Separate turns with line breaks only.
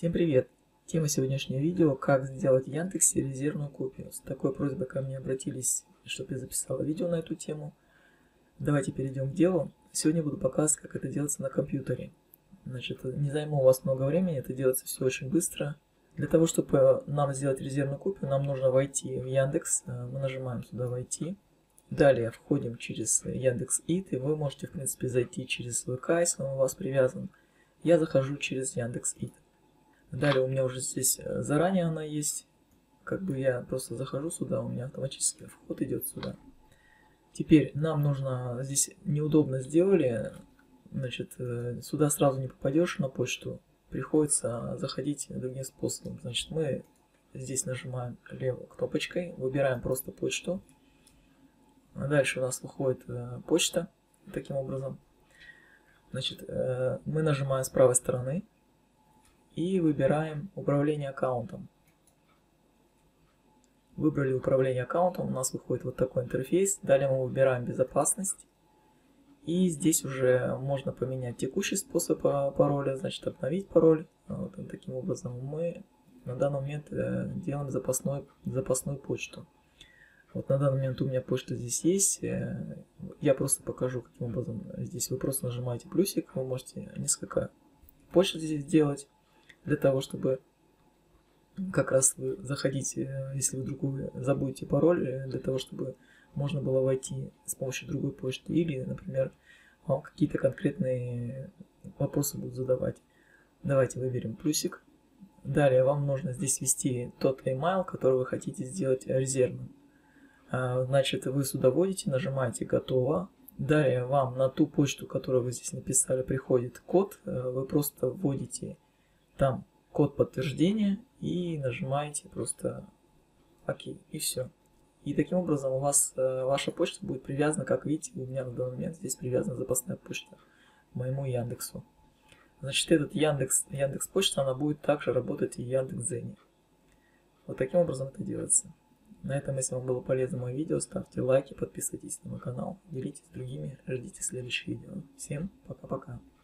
Всем привет! Тема сегодняшнего видео – как сделать в Яндексе резервную копию. С такой просьбой ко мне обратились, чтобы я записала видео на эту тему. Давайте перейдем к делу. Сегодня буду показывать, как это делается на компьютере. Значит, не займу у вас много времени, это делается все очень быстро. Для того, чтобы нам сделать резервную копию, нам нужно войти в Яндекс. Мы нажимаем сюда «Войти». Далее входим через Яндекс.Ит, и вы можете, в принципе, зайти через ВК, если он у вас привязан. Я захожу через Яндекс.Ит. Далее у меня уже здесь заранее она есть. Как бы я просто захожу сюда, у меня автоматически вход идет сюда. Теперь нам нужно, здесь неудобно сделали, значит, сюда сразу не попадешь на почту. Приходится заходить другим способом. Значит, мы здесь нажимаем левой кнопочкой, выбираем просто почту. Дальше у нас выходит почта, таким образом. Значит, мы нажимаем с правой стороны и выбираем управление аккаунтом. Выбрали управление аккаунтом, у нас выходит вот такой интерфейс. Далее мы выбираем безопасность. И здесь уже можно поменять текущий способ пароля, значит обновить пароль. Вот таким образом мы на данный момент делаем запасную почту. Вот на данный момент у меня почта здесь есть. Я просто покажу, каким образом. Здесь вы просто нажимаете плюсик, вы можете несколько почт здесь сделать, для того, чтобы как раз вы заходите, если вы вдруг забудете пароль, для того, чтобы можно было войти с помощью другой почты, или, например, вам какие-то конкретные вопросы будут задавать. Давайте выберем плюсик. Далее вам нужно здесь ввести тот email, который вы хотите сделать резервным. Значит, вы сюда вводите, нажимаете «Готово». Далее вам на ту почту, которую вы здесь написали, приходит код. Вы просто вводите там код подтверждения и нажимаете просто ОК, и все. И таким образом у вас ваша почта будет привязана, как видите, у меня на данный момент здесь привязана запасная почта к моему Яндексу. Значит, этот Яндекс почта, она будет также работать и в Яндекс.Дзене. Вот таким образом это делается. На этом, если вам было полезно мое видео, ставьте лайки, подписывайтесь на мой канал, делитесь с другими, ждите следующих видео. Всем пока-пока.